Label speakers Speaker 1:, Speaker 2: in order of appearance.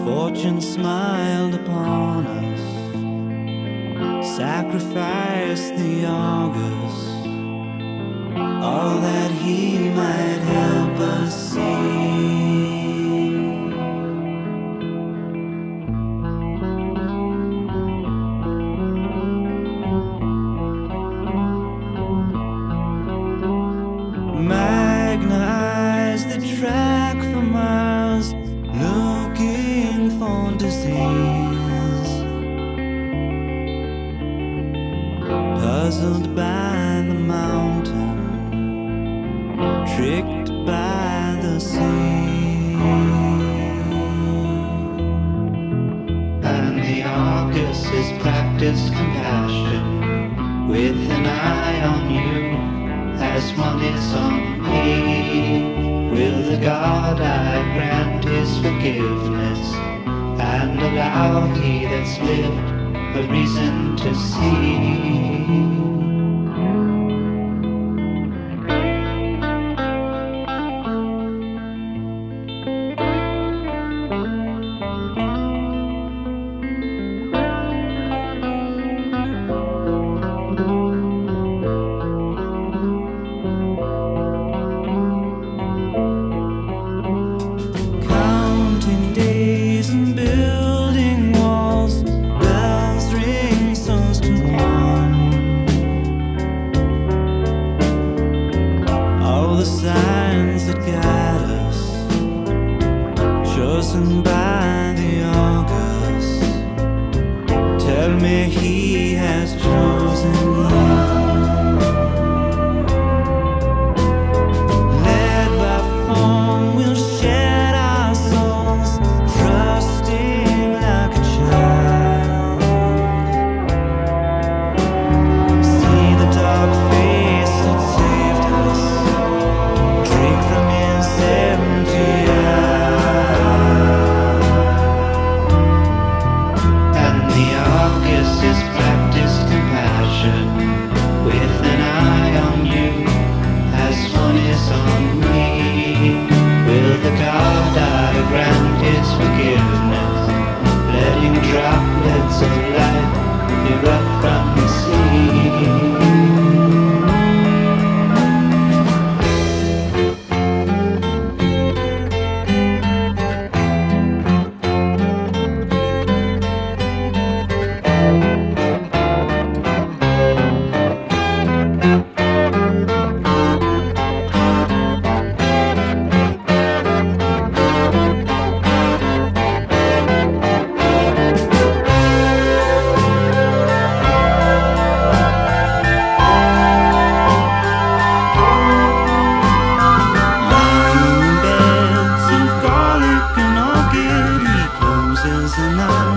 Speaker 1: Fortune smiled upon us, sacrificed the August, all that he might help us see. Magna eyes that track for miles, looking for disease, puzzled by the mountain, tricked by the sea. And the Argus is practiced compassion, with an eye on you as one is on me. Will the God I grant his forgiveness, and allow he that's lived a reason to see? The signs that guide us, chosen by the August, tell me he has chosen you. Led by form, we'll shed our souls, trusting like a child. See the dark face that saved us, drink from his empty eye. And the Argus is practiced compassion, with an eye on you as one is on me. Will the God I grant his forgiveness, letting droplets of light erupt from the sea? Enough.